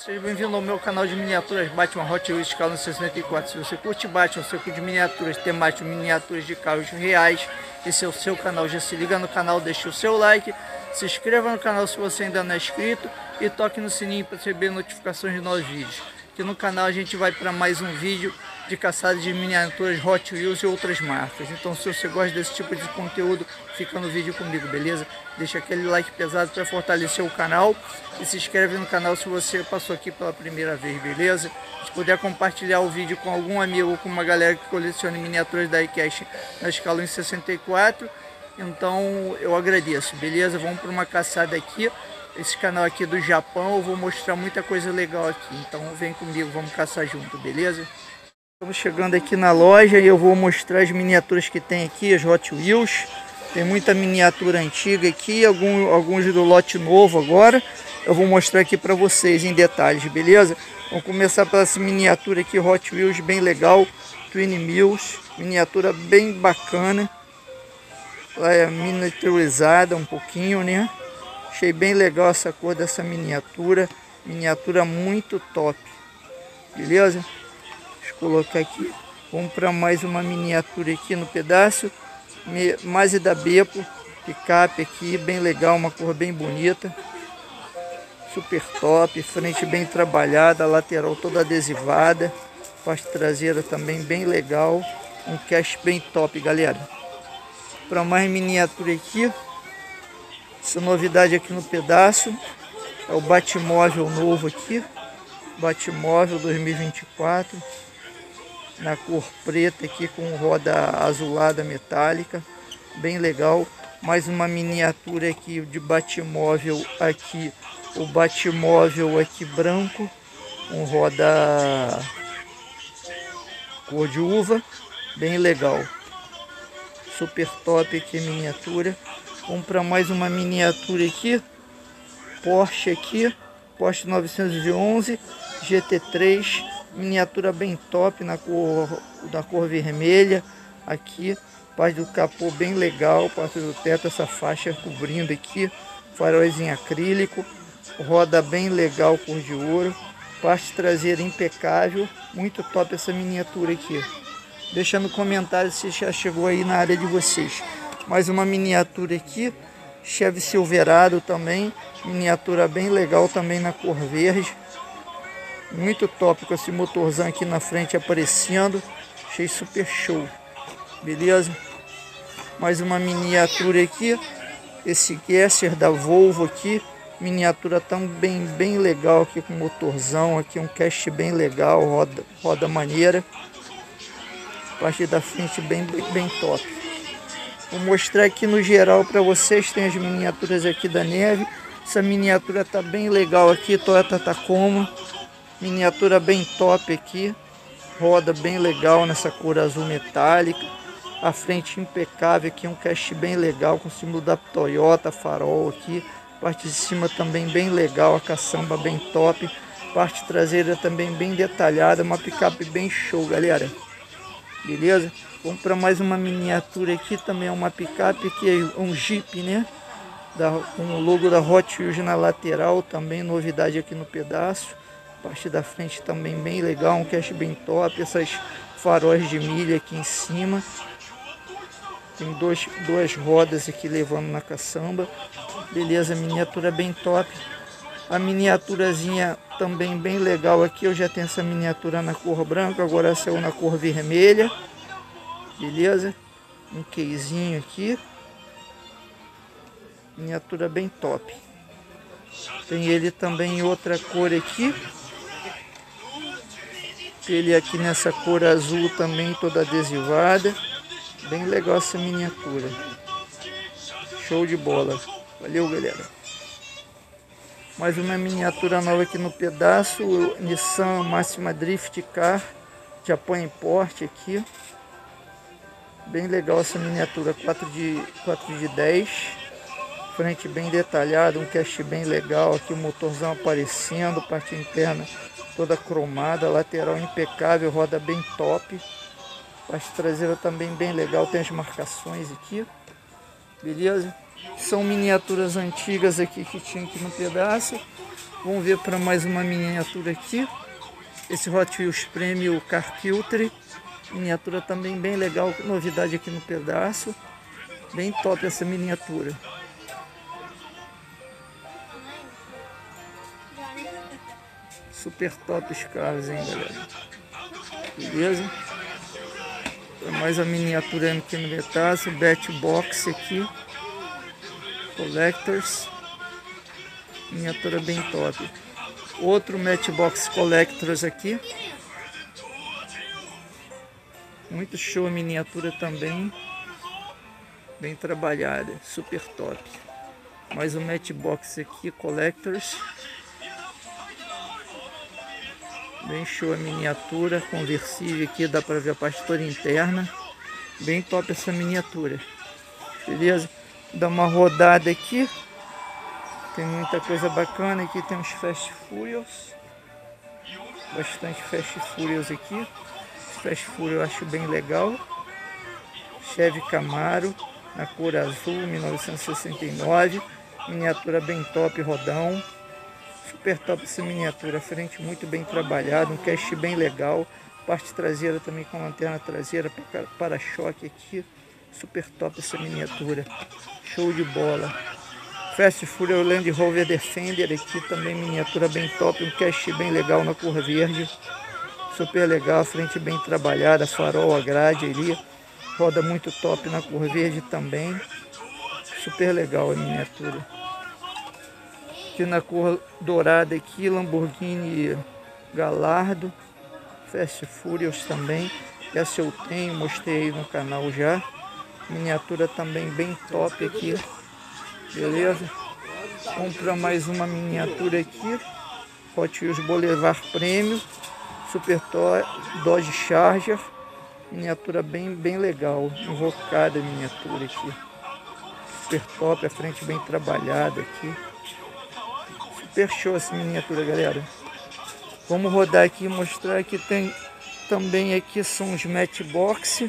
Seja bem-vindo ao meu canal de miniaturas Batman Hot Wheels escala 64. Se você curte Batman, você curte miniaturas temáticas, miniaturas de carros reais, esse é o seu canal. Já se liga no canal, deixa o seu like, se inscreva no canal se você ainda não é inscrito e toque no sininho para receber notificações de novos vídeos. Aqui no canal a gente vai para mais um vídeo de caçada de miniaturas Hot Wheels e outras marcas. Então se você gosta desse tipo de conteúdo, fica no vídeo comigo, beleza? Deixa aquele like pesado para fortalecer o canal e se inscreve no canal se você passou aqui pela primeira vez, beleza? Se puder compartilhar o vídeo com algum amigo ou com uma galera que colecione miniaturas da iCash na escala em 64, então eu agradeço, beleza? Vamos para uma caçada aqui. Esse canal aqui do Japão, eu vou mostrar muita coisa legal aqui, então vem comigo, vamos caçar junto, beleza? Estamos chegando aqui na loja e eu vou mostrar as miniaturas que tem aqui, as Hot Wheels. Tem muita miniatura antiga aqui, alguns do lote novo agora. Eu vou mostrar aqui para vocês em detalhes, beleza? Vamos começar pela essa miniatura aqui, Hot Wheels, bem legal. Twin Mills, miniatura bem bacana. Ela é miniaturizada um pouquinho, né? Achei bem legal essa cor dessa miniatura. Miniatura muito top. Beleza? Deixa eu colocar aqui. Vamos para mais uma miniatura aqui no pedaço. Mazda Beppo, picape aqui, bem legal, uma cor bem bonita. Super top, frente bem trabalhada, lateral toda adesivada. Parte traseira também bem legal. Um cache bem top, galera. Para mais miniatura aqui. Essa novidade aqui no pedaço é o Batmóvel novo aqui, Batmóvel 2024, na cor preta aqui com roda azulada metálica, bem legal. Mais uma miniatura aqui de Batmóvel aqui, o Batmóvel aqui branco, com roda cor de uva, bem legal. Super top aqui miniatura. Vamos para mais uma miniatura aqui, Porsche 911 GT3, miniatura bem top na cor vermelha, aqui, parte do capô bem legal, parte do teto, essa faixa cobrindo aqui, faróis em acrílico, roda bem legal, cor de ouro, parte traseira impecável, muito top essa miniatura aqui. Deixa no comentário se já chegou aí na área de vocês. Mais uma miniatura aqui, Chevy Silverado também, miniatura bem legal também na cor verde. Muito top com esse motorzão aqui na frente aparecendo, achei super show, beleza? Mais uma miniatura aqui, esse Gesser da Volvo aqui, miniatura também bem legal aqui com motorzão, aqui um cache bem legal, roda maneira. Parte da frente bem top. Vou mostrar aqui no geral para vocês, tem as miniaturas aqui da neve. Essa miniatura tá bem legal aqui, Toyota Tacoma. Miniatura bem top aqui. Roda bem legal nessa cor azul metálica. A frente impecável aqui, um cache bem legal com o símbolo da Toyota, farol aqui. Parte de cima também bem legal, a caçamba bem top. Parte traseira também bem detalhada, uma picape bem show, galera. Beleza? Vamos para mais uma miniatura aqui, também é uma picape, que é um Jeep, né? Com o logo da Hot Wheels na lateral, também novidade aqui no pedaço. Parte da frente também bem legal, um cache bem top, essas faróis de milha aqui em cima. Tem duas rodas aqui levando na caçamba. Beleza, miniatura bem top. A miniaturazinha também bem legal aqui, eu já tenho essa miniatura na cor branca, agora saiu na cor vermelha. Beleza? Um casezinho aqui. Miniatura bem top. Tem ele também em outra cor aqui. Ele aqui nessa cor azul também, toda adesivada. Bem legal essa miniatura. Show de bola. Valeu, galera. Mais uma miniatura nova aqui no pedaço, o Nissan Maxima Drift Car, Japão Import aqui. Bem legal essa miniatura, 4 de 10. Frente bem detalhada, um cache bem legal aqui, o motorzão aparecendo, parte interna toda cromada, lateral impecável, roda bem top. Parte traseira também bem legal, tem as marcações aqui. Beleza? São miniaturas antigas aqui que tinha aqui no pedaço. Vamos ver para mais uma miniatura aqui. Esse Hot Wheels Premium Car Culture. Miniatura também bem legal, novidade aqui no pedaço. Bem top essa miniatura. Super top os carros, hein, galera. Beleza? Mais a miniatura aqui no pedaço. Bet Box aqui. Collectors. Miniatura bem top. Outro Matchbox Collectors aqui. Muito show a miniatura também. Bem trabalhada. Super top. Mais um Matchbox aqui. Collectors. Bem show a miniatura. Conversível aqui. Dá para ver a parte toda interna. Bem top essa miniatura. Beleza? Dá uma rodada aqui. Tem muita coisa bacana aqui, tem uns Fast Furious. Bastante Fast Furious aqui. Fast Furious eu acho bem legal. Chevy Camaro, na cor azul, 1969. Miniatura bem top, rodão. Super top essa miniatura. Frente muito bem trabalhada, um cast bem legal. Parte traseira também com lanterna traseira, para-choque aqui. Super top essa miniatura. Show de bola. Fast Furious Land Rover Defender aqui também, miniatura bem top, um cast bem legal na cor verde, super legal, frente bem trabalhada, farol, a grade ali, roda muito top na cor verde também, super legal a miniatura. Aqui na cor dourada aqui, Lamborghini Gallardo, Fast Furious também, essa eu tenho, mostrei aí no canal já, miniatura também bem top aqui. Beleza? Vamos para mais uma miniatura aqui. Hot Wheels Boulevard Premium. Super Dodge Charger. Miniatura bem legal. Invocada a miniatura aqui. Super top. A frente bem trabalhada aqui. Super show essa miniatura, galera. Vamos rodar aqui e mostrar que tem também aqui são os Matchbox.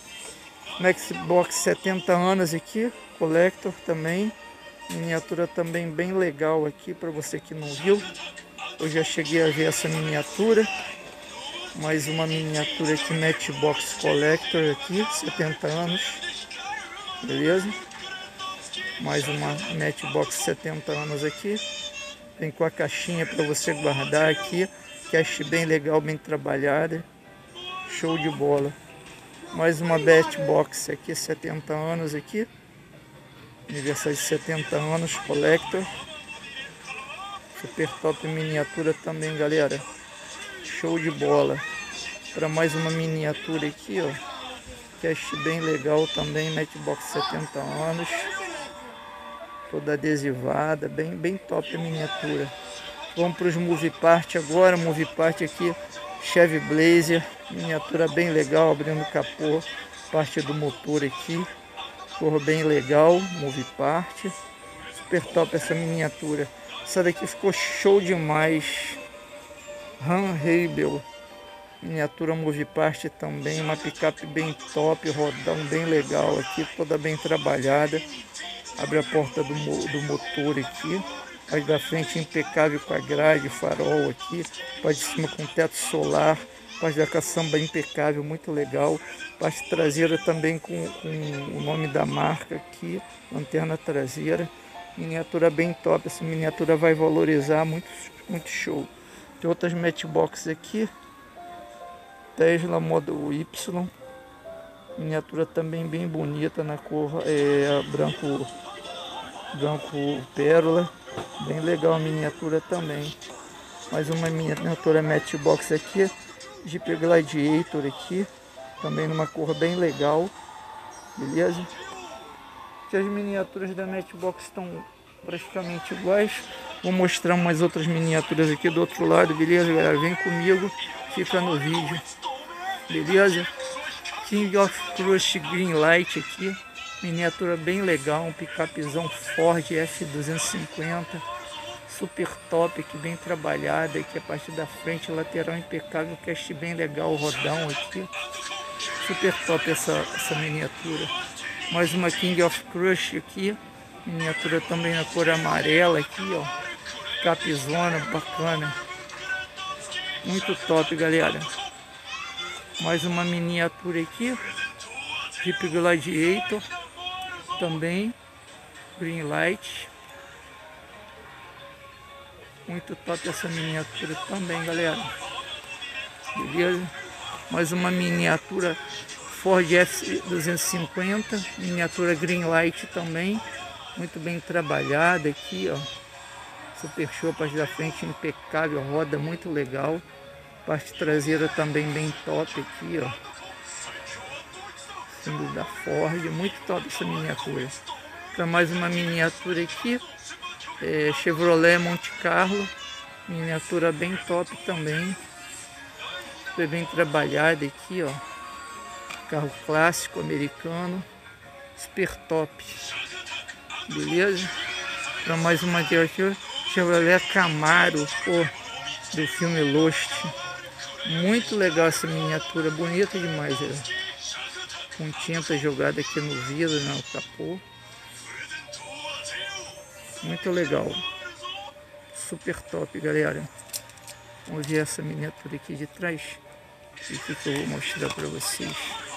Matchbox 70 anos aqui. Collector também. Miniatura também bem legal aqui para você que não viu. Eu já cheguei a ver essa miniatura. Mais uma miniatura aqui, Matchbox Collector aqui, 70 anos. Beleza? Mais uma Matchbox 70 anos aqui. Vem com a caixinha para você guardar aqui. Caixa bem legal, bem trabalhada. Show de bola. Mais uma Matchbox aqui, 70 anos aqui. Aniversário de 70 anos, Collector. Super top miniatura também, galera. Show de bola. Para mais uma miniatura aqui, ó. Caixa bem legal também, Matchbox 70 anos. Toda adesivada, bem top a miniatura. Vamos para os Movie Part agora. Movie Part aqui, Chevy Blazer. Miniatura bem legal, abrindo o capô. Parte do motor aqui. Cor bem legal, Movie Part. Super top essa miniatura. Essa daqui ficou show demais. Han Rebel. Miniatura Movie Part também. Uma picape bem top, rodão bem legal aqui. Toda bem trabalhada. Abre a porta do motor aqui. Parte da frente impecável com a grade, farol aqui. Parte de cima com teto solar. Parte da caçamba impecável, muito legal. Parte traseira também com o nome da marca aqui. Lanterna traseira. Miniatura bem top. Essa miniatura vai valorizar, muito show. Tem outras Matchbox aqui. Tesla Model Y. Miniatura também bem bonita na cor branco pérola. Bem legal a miniatura também. Mais uma miniatura Matchbox aqui. Jeep Gladiator aqui, também numa cor bem legal, beleza? Aqui as miniaturas da Matchbox estão praticamente iguais. Vou mostrar umas outras miniaturas aqui do outro lado, beleza, galera? Vem comigo, fica no vídeo, beleza? King of Crush Greenlight aqui, miniatura bem legal, um picapezão Ford F250. Super top aqui, bem trabalhada aqui, a parte da frente, lateral impecável, cast bem legal, rodão aqui. Super top essa miniatura. Mais uma King of Crush aqui, miniatura também na cor amarela aqui, ó. Picapezona bacana. Muito top, galera. Mais uma miniatura aqui. Jeep Gladiator. Também. Green Light. Muito top essa miniatura também, galera. Beleza? Mais uma miniatura Ford F250. Miniatura Green Light também. Muito bem trabalhada aqui, ó. Super show, parte da frente impecável, roda muito legal. Parte traseira também bem top aqui, ó. Símbolo da Ford, muito top essa miniatura. Para mais uma miniatura aqui. Chevrolet Monte Carlo, miniatura bem top também, foi bem trabalhada aqui, ó, carro clássico americano, super top, beleza? Para mais uma aqui, Chevrolet Camaro, pô, do filme Lost, muito legal essa miniatura, bonita demais, com tinta jogada aqui no vidro, no capô. Muito legal. Super top, galera. Vamos ver essa miniatura aqui de trás. E o que eu vou mostrar para vocês.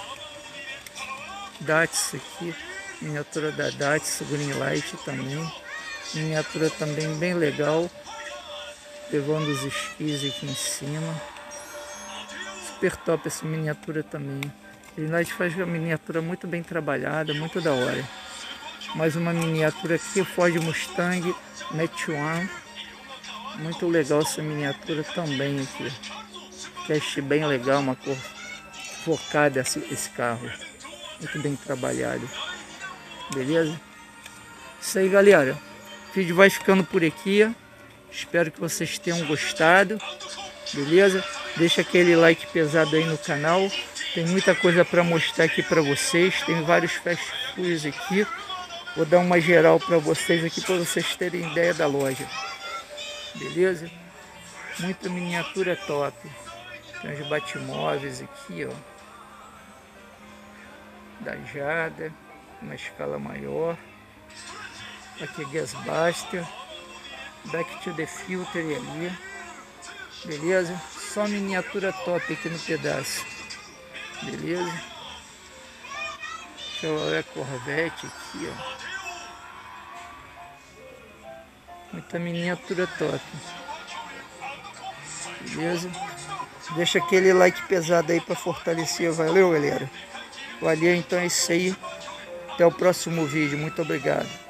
Datsun aqui. Miniatura da Datsun Green Light também. Miniatura também bem legal. Levando os esquis aqui em cima. Super top essa miniatura também. Green Light faz uma miniatura muito bem trabalhada. Muito da hora. Mais uma miniatura aqui, Ford Mustang Mach-1. Muito legal essa miniatura também aqui. Cast bem legal, uma cor focada esse carro. Muito bem trabalhado. Beleza? Isso aí, galera. O vídeo vai ficando por aqui. Espero que vocês tenham gostado. Beleza? Deixa aquele like pesado aí no canal. Tem muita coisa para mostrar aqui para vocês. Tem vários fast foods aqui. Vou dar uma geral para vocês aqui, para vocês terem ideia da loja. Beleza? Muita miniatura top. Tem os Batmóveis aqui, ó. Da Jada, uma escala maior. Aqui Gasbuster. Back to the Future ali. Beleza? Só miniatura top aqui no pedaço. Beleza? Chevrolet Corvette aqui, ó. Muita miniatura top. Beleza? Deixa aquele like pesado aí para fortalecer. Valeu, galera. Valeu, então é isso aí. Até o próximo vídeo. Muito obrigado.